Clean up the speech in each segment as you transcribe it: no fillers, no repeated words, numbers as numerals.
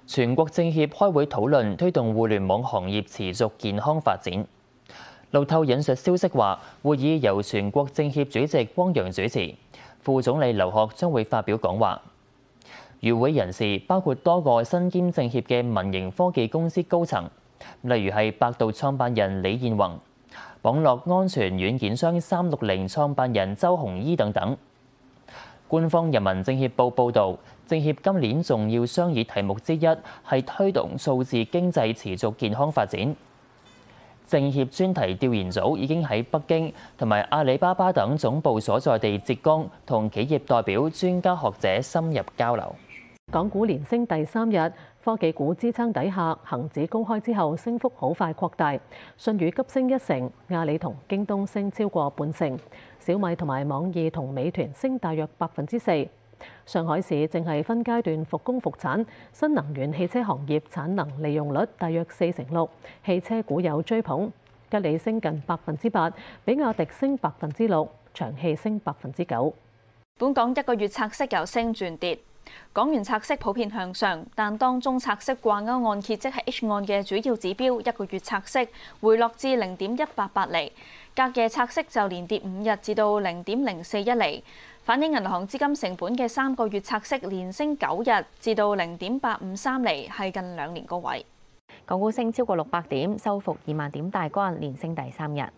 全國政協開會討論推動互聯網行業持續健康發展。路透引述消息話，會議由全國政協主席汪洋主持，副總理劉鶴將會發表講話。與會人士包括多個身兼政協嘅民營科技公司高層，例如係百度創辦人李彥宏、網絡安全軟件商360創辦人周鴻禕等等。官方人民政協報報導，政協今年重要商議題目之一係推動數字經濟持續健康發展。政協專題調研組已經喺北京同埋阿里巴巴等總部所在地浙江同企業代表、專家學者深入交流。 港股連升第3日，科技股支撐底下，恒指高開之後升幅好快擴大，舜宇急升1成，阿里同京東升超過半成，小米同埋網易同美團升大約4%。上海市正係分階段復工復產，新能源汽車行業產能利用率大約46%，汽車股有追捧，吉利升近8%，比亞迪升6%，長汽升9%。 本港一個月拆息由升轉跌。港元拆息普遍向上，但當中拆息掛鈎按揭即係 H 按嘅主要指標，一個月拆息回落至0.188厘，隔夜拆息就連跌5日至到0.041厘，反映銀行資金成本嘅3個月拆息連升9日至到0.853厘，係近2年高位。 港股升超過600點，收復2萬點大關，連升第3日。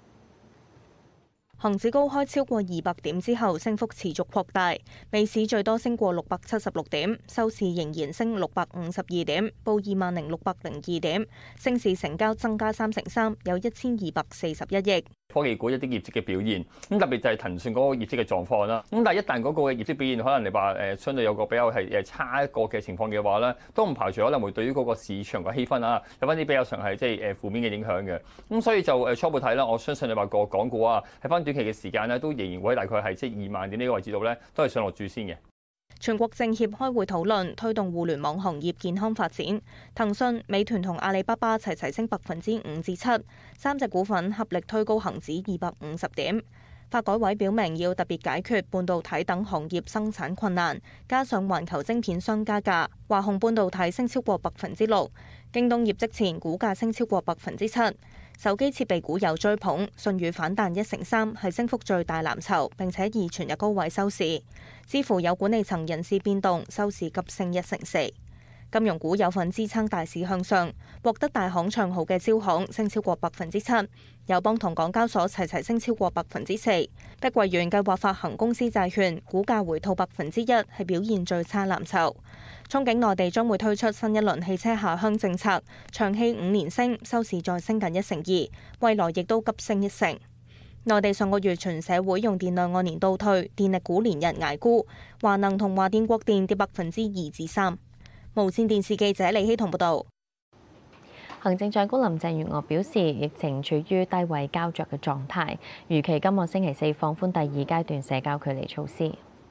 恒指高開超過200點之後，升幅持續擴大，尾市最多升過676點，收市仍然升652點，報20,602點，升市成交增加3%，有1241億。 科技股一啲業績嘅表現，咁特別就係騰訊嗰個業績嘅狀況啦。咁但係一旦嗰個嘅業績表現可能你話相對有個比較係差一個嘅情況嘅話咧，都唔排除可能會對於嗰個市場嘅氣氛啊，有翻啲比較上係即係負面嘅影響嘅。咁所以就初步睇啦，我相信你話個港股啊，喺翻短期嘅時間咧，都仍然會喺大概係即係2萬點呢個位置度咧，都係上落住先嘅。 全國政協開會討論推動互聯網行業健康發展，騰訊、美團同阿里巴巴齊齊升5%至7%，3隻股份合力推高恒指250點。發改委表明要特別解決半導體等行業生產困難，加上環球晶片商加價，華虹半導體升超過6%，京東業績前股價升超過7%。手機設備股有追捧，舜宇反彈1成3，係升幅最大藍籌，並且以全日高位收市。支付有管理層人事變動，收市急升1成4。金融股有份支撐大市向上，獲得大行唱好嘅招行升超過7%，友邦同港交所齊齊升超過4%。碧桂園計劃發行公司債券，股價回吐1%，係表現最差藍籌。憧憬內地將會推出新一輪汽車下鄉政策，長汽5年升，收市再升近1成2，蔚來亦都急升1成。內地上個月全社會用電量按年倒退，電力股連日捱沽，華能同華電國電跌2%至3%。無線電視記者李希彤報導。 行政長官林鄭月娥表示，疫情處於低位膠着嘅狀態，預期今個星期4放寬第2階段社交距離措施。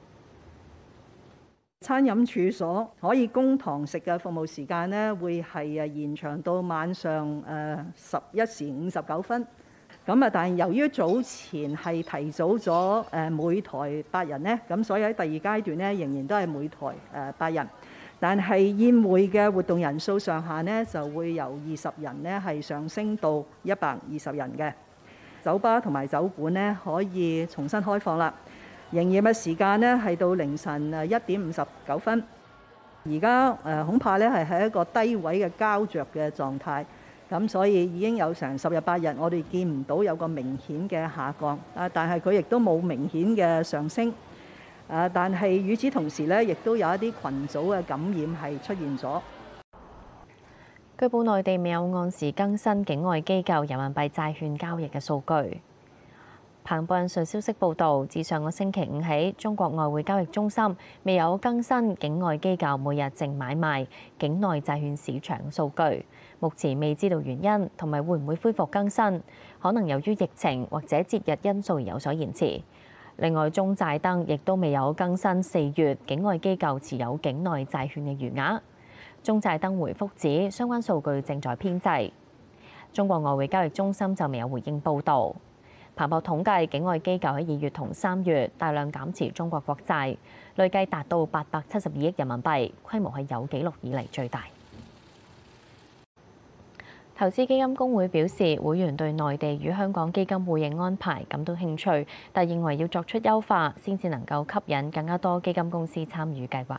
餐飲處所可以供堂食嘅服務時間呢，會係延長到晚上11時59分。咁但係由於早前係提早咗每台8人呢，咁所以喺第2階段呢，仍然都係每台8人。但係宴會嘅活動人數上限呢，就會由20人呢係上升到120人嘅。酒吧同埋酒館呢，可以重新開放啦。營業嘅時間呢，係到凌晨1點59分。而家恐怕呢係喺一個低位嘅膠着嘅狀態，咁所以已經有成10日8日，我哋見唔到有個明顯嘅下降，但係佢亦都冇明顯嘅上升。但係與此同時呢，亦都有一啲群組嘅感染係出現咗。 據報內地未有按時更新境外機構人民幣債券交易嘅數據。彭博引述消息報導，自上個星期5起，中國外匯交易中心未有更新境外機構每日淨買賣境內債券市場數據，目前未知道原因同埋會唔會恢復更新，可能由於疫情或者節日因素而有所延遲。另外，中債登亦都未有更新4月境外機構持有境內債券嘅餘額。中債登回覆指，相關數據正在編製。中國外匯交易中心就未有回應報導。 彭博統計，境外機構喺2月同3月大量減持中國國債，累計達到872億人民幣，規模係有紀錄以嚟最大。投資基金公會表示，會員對內地與香港基金互認安排感到興趣，但認為要作出優化，先至能夠吸引更加多基金公司參與計劃。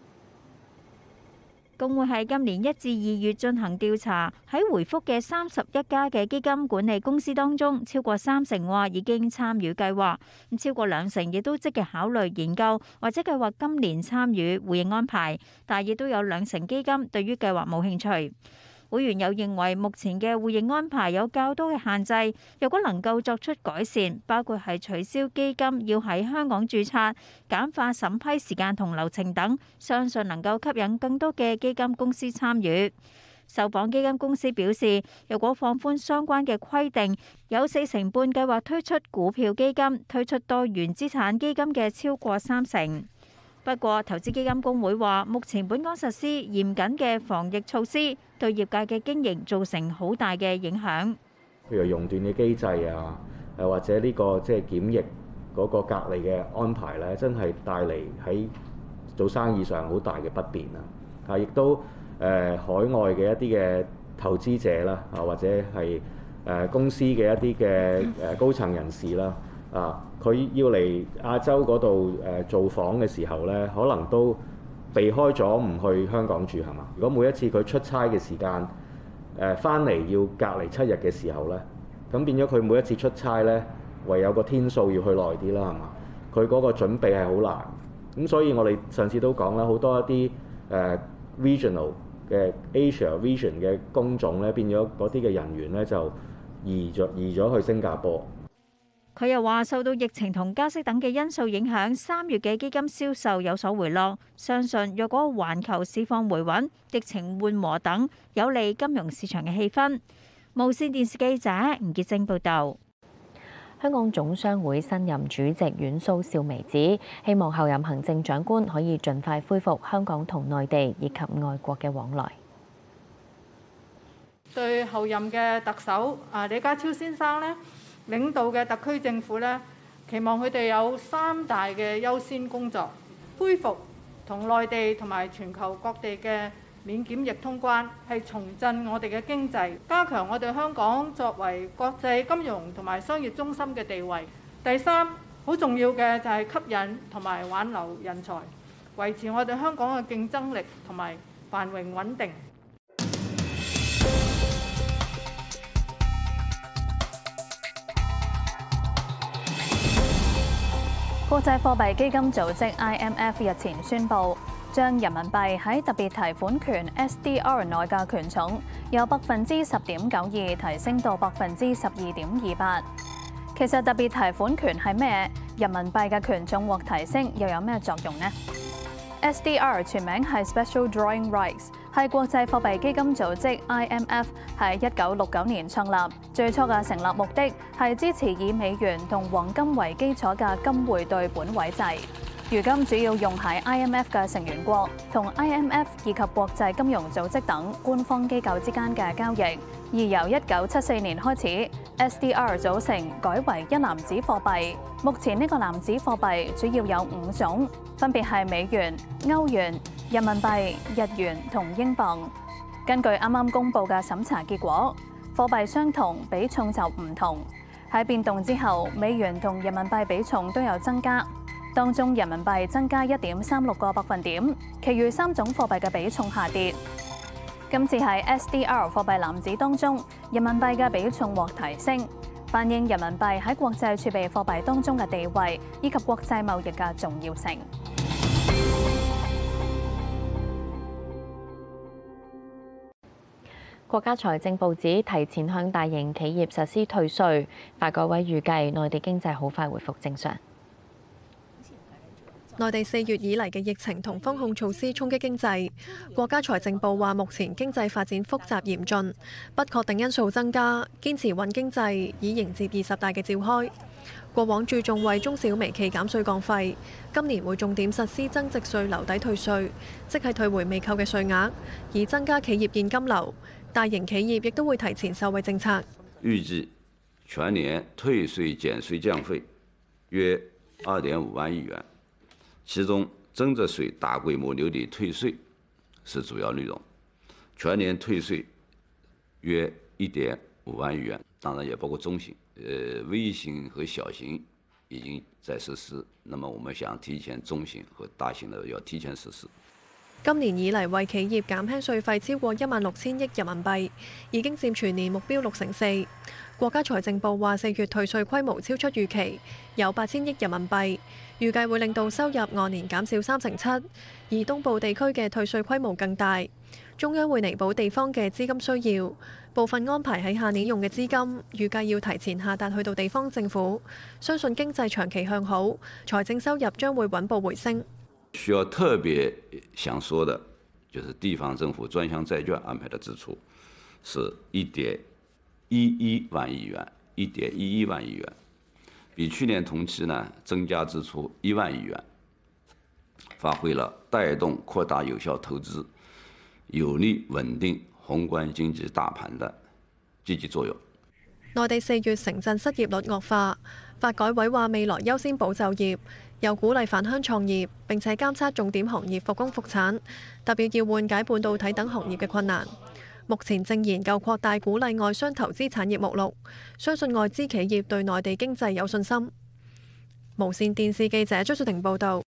公會喺今年1至2月進行調查，喺回覆嘅31家嘅基金管理公司當中，超過30%話已經參與計劃，咁超過20%亦都積極考慮研究或者計劃今年參與互認安排，但亦都有20%基金對於計劃冇興趣。會員又認為目前嘅互認安排有較多嘅限制，若果能夠作出改善，包括係取消基金要喺香港註冊、簡化審批時間同流程等，相信能夠吸引更多嘅基金公司參與。受訪基金公司表示，若果放寬相關嘅規定，有40%半計劃推出股票基金，推出多元資產基金嘅超過30%。不過，投資基金公會話，目前本港實施嚴謹嘅防疫措施，對業界嘅經營造成好大嘅影響。 譬如熔斷嘅機制啊，或者呢個即係檢疫嗰個隔離嘅安排咧，真係帶嚟喺做生意上好大嘅不便啊！亦都海外嘅一啲嘅投資者啦，或者係公司嘅一啲嘅高層人士啦。佢要嚟亞洲嗰度做訪嘅時候咧，可能都避開咗唔去香港住係嘛？如果每一次佢出差嘅時間翻嚟要隔離7日嘅時候咧，咁變咗佢每一次出差咧，唯有個天數要去耐啲啦係嘛？佢嗰個準備係好難。咁所以我哋上次都講啦，好多一啲regional 嘅 Asia region 嘅工種咧，變咗嗰啲嘅人員咧就移咗去新加坡。 佢又話受到疫情同加息等嘅因素影響，3月嘅基金銷售有所回落。相信若果環球市況回穩、疫情緩和等，有利金融市場嘅氣氛。無線電視記者吳潔晶報導。 香港總商會新任主席阮蘇少湄指，希望候任行政長官可以盡快恢復香港同內地以及外國嘅往來。 對候任嘅特首李家超先生呢，領導嘅特區政府呢，期望佢哋有3大嘅優先工作：恢復同內地同埋全球各地嘅免檢疫通關，係重振我哋嘅經濟，加強我哋香港作為國際金融同埋商業中心嘅地位。第3，好重要嘅就係吸引同埋挽留人才，維持我哋香港嘅競爭力同埋繁榮穩定。 國際貨幣基金組織 IMF 日前宣布，將人民幣喺特別提款權 SDR 內嘅權重由10.92%提升到12.28%。其實特別提款權係咩？人民幣嘅權重獲提升又有咩作用呢？SDR 全名係 Special Drawing Rights， 係國際貨幣基金組織 IMF 喺1969年創立，最初嘅成立目的係支持以美元同黃金為基礎嘅金匯兌本位制。如今主要用喺 IMF 嘅成員國同 IMF 以及國際金融組織等官方機構之間嘅交易。而由1974年開始 ，SDR 組成改為一籃子貨幣。目前呢個籃子貨幣主要有5種，分別係美元、歐元、人民幣、日元同英鎊。根據啱啱公布嘅審查結果，貨幣相同，比重就唔同。喺變動之後，美元同人民幣比重都有增加。當中人民幣增加1.36個百分點，其餘3種貨幣嘅比重下跌。今次喺 SDR 貨幣籃子當中，人民幣嘅比重獲提升，反映人民幣喺國際儲備貨幣當中嘅地位以及國際貿易嘅重要性。 國家財政部指提前向大型企業實施退稅，發改委預計內地經濟好快回復正常。 內地4月以嚟嘅疫情同封控措施衝擊經濟，國家財政部話目前經濟發展複雜嚴峻，不確定因素增加，堅持穩經濟以迎接20大嘅召開。過往注重為中小微企減稅降費，今年會重點實施增值稅留抵退稅，即係退回未扣嘅稅額，以增加企業現金流。大型企業亦都會提前受惠政策。 預計全年退税減稅降費約2.5萬億元，其中增值稅大規模留抵退稅是主要內容，全年退稅約1.5萬億元，當然也包括中型，微型和小型已經在實施，那麼我們想提前中型和大型的要提前實施。 今年以嚟為企業減輕稅費超過16000億人民幣，已經佔全年目標64%。國家財政部話4月退稅規模超出預期，有8000億人民幣，預計會令到收入按年減少7%，而東部地區嘅退稅規模更大。中央會彌補地方嘅資金需要，部分安排喺下年用嘅資金，預計要提前下達去到地方政府。相信經濟長期向好，財政收入將會穩步回升。 需要特別想說的，就是地方政府專項債券安排的支出是1.11萬億元，1.11萬億元，比去年同期呢增加支出1萬億元，發揮了帶動擴大有效投資、有利穩定宏觀經濟大盤的積極作用。 內地4月城鎮失業率惡化，發改委話未來優先保就業，又鼓勵返鄉創業，並且監測重點行業復工復產，特別要緩解半導體等行業嘅困難。目前正研究擴大鼓勵外商投資產業目錄，相信外資企業對內地經濟有信心。無線電視記者張淑婷報導。